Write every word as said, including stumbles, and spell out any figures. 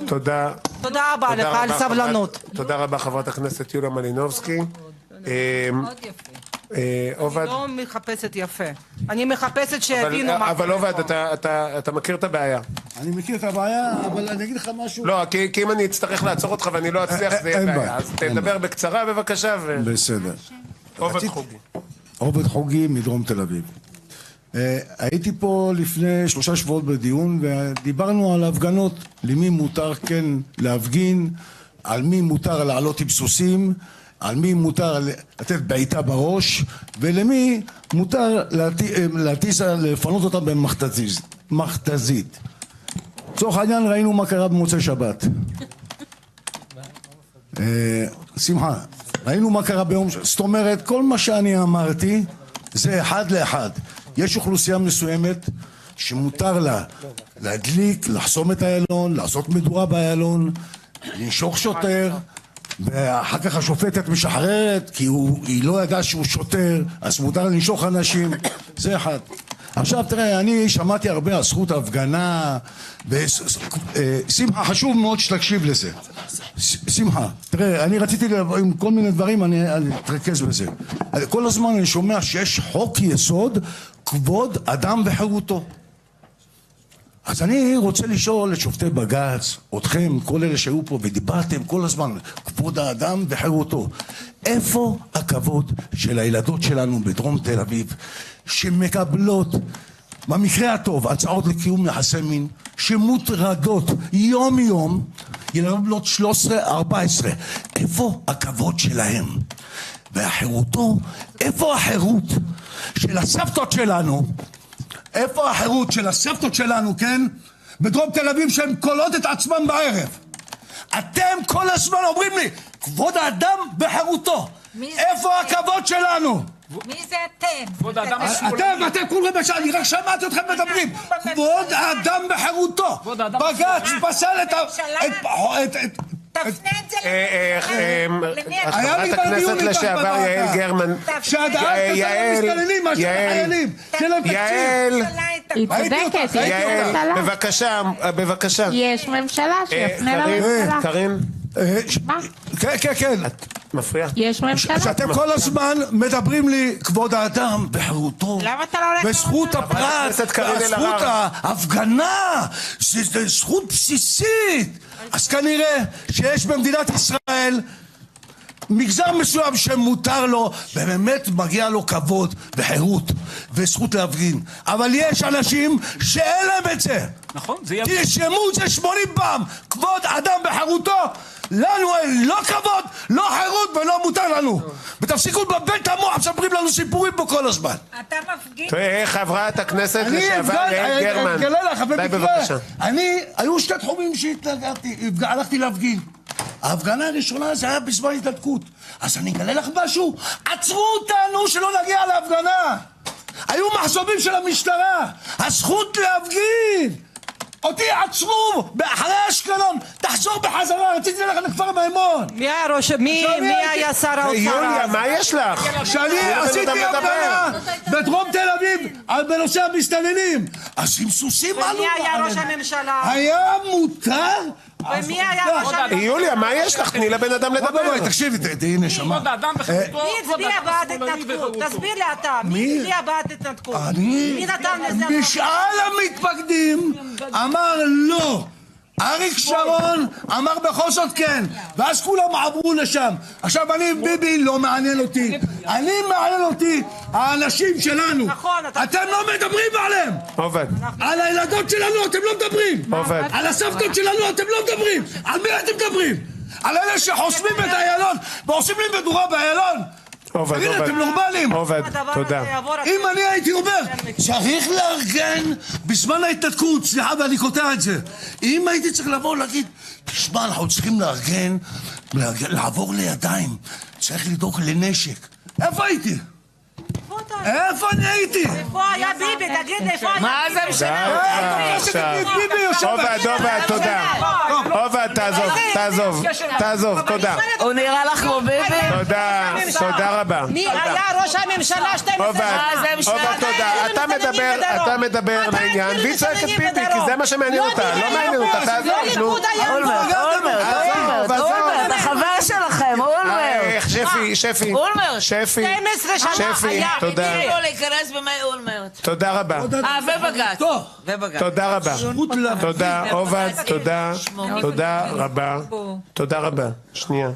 תודה. תודה רבה לך על סבלנות. תודה רבה חברת הכנסת יוליה מלינובסקי. מאוד יפה. עובד. אני לא מחפשת יפה. אני מחפשת שיבינו מה... אבל עובד, אתה מכיר את הבעיה. אני מכיר את הבעיה, אבל אני אגיד לך משהו. לא, כי אם אני אצטרך לעצור אותך ואני לא אצליח, זה יהיה בעיה. אז תדבר בקצרה בבקשה. בסדר. עובד חוגי. עובד חוגי מדרום תל אביב. הייתי פה לפני שלושה שבועות בדיון ודיברנו על הפגנות, למי מותר כן להפגין, על מי מותר לעלות עם סוסים, על מי מותר לתת בעיטה בראש, ולמי מותר להטיס, לפנות אותם במכתזית. לצורך העניין ראינו מה קרה במוצאי שבת. שמחה, ראינו מה קרה ביום... זאת אומרת, כל מה שאני אמרתי זה אחד לאחד. יש אוכלוסייה מסוימת שמותר לה להדליק, לחסום את איילון, לעשות מדורה באיילון, לנשוך שוטר, ואחר כך השופטת משחררת כי הוא, היא לא ידעה שהוא שוטר, אז מותר לנשוך אנשים. זה אחד. עכשיו תראה, אני שמעתי הרבה על זכות ההפגנה, ושמחה, חשוב מאוד שתקשיב לזה. שמחה, תראה, אני רציתי עם כל מיני דברים, אני אתרכז בזה. כל הזמן אני שומע שיש חוק יסוד כבוד אדם וחירותו. אז אני רוצה לשאול את שופטי בג"ץ, אתכם, כל אלה שהיו פה ודיברתם כל הזמן, כבוד האדם וחירותו. איפה הכבוד של הילדות שלנו בדרום תל אביב, שמקבלות, במקרה הטוב, הצעות לקיום יחסי מין, שמוטרדות יום יום, ילדות בנות שלוש עשרה ארבע עשרה, איפה הכבוד שלהם? והחירותו, איפה החירות של הסבתות שלנו? איפה החירות של הסבתות שלנו, כן? בדרום תל אביב שהן קולות את עצמם בערב. אתם כל הזמן אומרים לי, כבוד האדם וחירותו. איפה הכבוד שלנו? מי זה אתם? כבוד האדם וחירותו. אתם, אתם כולכם בשעה, אני רק שמעתי אתכם מדברים. כבוד האדם וחירותו. בג"ץ פסל את... תפנה את זה למי חברת הכנסת לשעבר יעל גרמן. יעל, יעל, יעל, בבקשה, בבקשה. יש ממשלה שיפנה לממשלה. קרין? כן, כן, כן. את מפריעה. יש ממשלה. שאתם כל הזמן מדברים לי כבוד האדם וחירותו. למה אתה לא הולך? וזכות הפרט, זכות ההפגנה, זה זכות בסיסית. אז כנראה שיש במדינת ישראל מגזר מסוים שמותר לו ובאמת מגיע לו כבוד וחירות וזכות להפגין, אבל יש אנשים שאין להם את זה. נכון, זה יהיה... תשמעו את זה שמונים פעם, כבוד אדם וחירותו. לנו אין לא כבוד, לא חירות ולא מותר לנו. ותפסיקו לבלבל את המוח, מספרים לנו סיפורים פה כל הזמן. אתה מפגין? חברת הכנסת לשעבר יעל גרמן. אני אגלה לך, במקרה, אני, היו שתי תחומים שהתנגדתי, הלכתי להפגין. ההפגנה הראשונה זה היה בזמן התנתקות. אז אני אגלה לך משהו, עצרו אותנו שלא נגיע להפגנה. היו מחסומים של המשטרה, הזכות להפגין. אותי עצרו באחרי אשקלון, תחזור בחזרה, רציתי ללכת לכפר מימון. מי היה ראש, מי היה שר האוצר? יוליה, מה יש לך? שאני עשיתי הפגנה בדרום תל אביב בנושא המסתננים. אז עם סוסים עלו. ומי היה ראש הממשלה? היה מותר? ומי היה ראש הממשלה? יוליה, מה יש לך? תני לבן אדם לדבר. תקשיבי, תהי נשמה. כבוד האדם וחירותו. מי הצביע בעד התנתקות? תסביר לי אתה. מי הצביע בעד התנתקות? מי נתן לזה? משאל המתפקדים אמר לא. אריק שרון אמר בכל זאת כן, ואז כולם עברו לשם. עכשיו אני, ביבי לא מעניין אותי, אני מעניין אותי האנשים שלנו. אתם לא מדברים עליהם. עובד. על הילדות שלנו אתם לא מדברים. עובד. על הסבתות שלנו אתם לא מדברים. על מי אתם מדברים? על אלה שחוסמים את איילון ועושים לי מדורה באיילון? עובד, תגיד, אתם נורמלים. עובד, תודה. אם אני הייתי אומר, צריך לארגן בזמן ההתנתקות, סליחה ואני קוטע את זה. אם הייתי צריך לבוא להגיד, תשמע, אנחנו צריכים לארגן, לעבור לידיים, צריך לדאוג לנשק. איפה הייתי? כבוד איפה אני הייתי? איפה היה ביבי? תגיד, איפה היה ביבי? מה זה משנה? עובד, עובד, תודה. עובד, תעזוב, תעזוב, תעזוב, תודה. הוא נראה לך כמו ביבי? תודה, תודה רבה. מי היה ראש הממשלה שתים עשרה עובד, שנה? עובד, תודה. אתה מדבר, אתה מדבר לעניין, והיא צועקת ביבי, כי זה מה שמעניין אותה. לא מעניין אותה, תעזוב. ליכוד היה אולמרט, אולמרט, אולמרט, אולמרט, החבר שלכם, אולמרט. שפי, שפי. אולמרט. שפי. שתים עשרה שנה שפי, היה. תודה. תני לו להיכנס במי אולמרט. תודה רבה. אה, ובג"ץ. ובג"ץ. תודה רבה. תודה, עובד, תודה. תודה רבה. תודה רבה. שנייה.